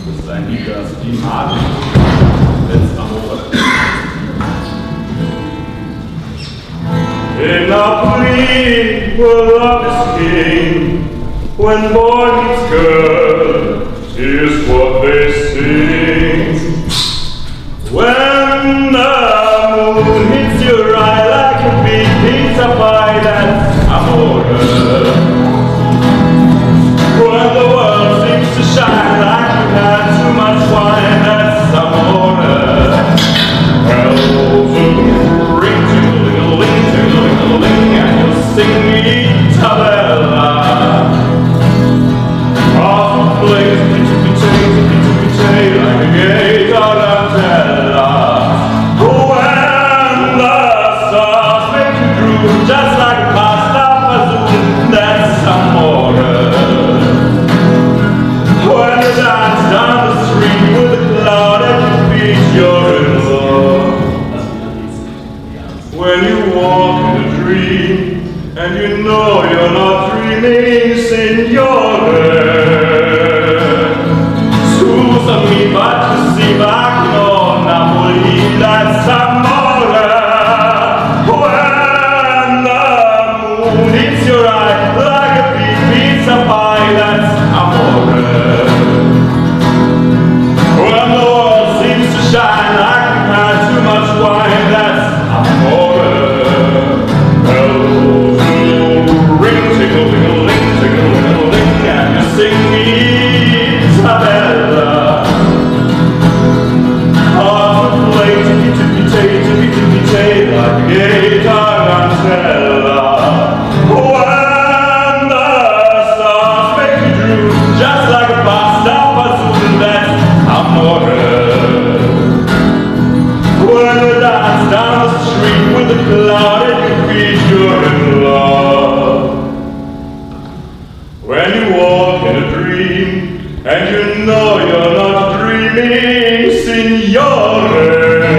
Das ist ein Lied, das die Martin letzter Woche. In Napoli, where love is king, when boy meets girl, here's what they sing. When the moon hits your eye like a big pizza pie, that's amore. When the world seems to shine like you had too much wine, that's amore. Bells will ring, ting-a-ling-a-ling, ting-a-ling-a-ling, and you'll sing me tabella. Off the place, tippy-tippy-tay, like a gay tarantella. When the stars make you droop, just like a pasta fazoon, that's amore. When you dance down the street with a cloud at your feet, you're in love. When you walk in a dream, and you know you're not dreaming, signore. Scusami, ma tu si macchino, Napoli, that's amore. When the moon hits your eye like a big pizza pie, that's amore. When the world seems to shine like you've had too much wine, that's amore. Bells will ring, ting-a-ling-a-ling, ting-a-ling-a-ling, and you sing me tabella. Heart will play tippy-tippy-tay, tippy-tippy-tay, like a gay tarantella. When the stars make you droop, just like a pasta fazoon, that's amore. When you dance down the street with a cloud at your feet, you're in love. When you walk in a dream, and you know you're not dreaming, signore.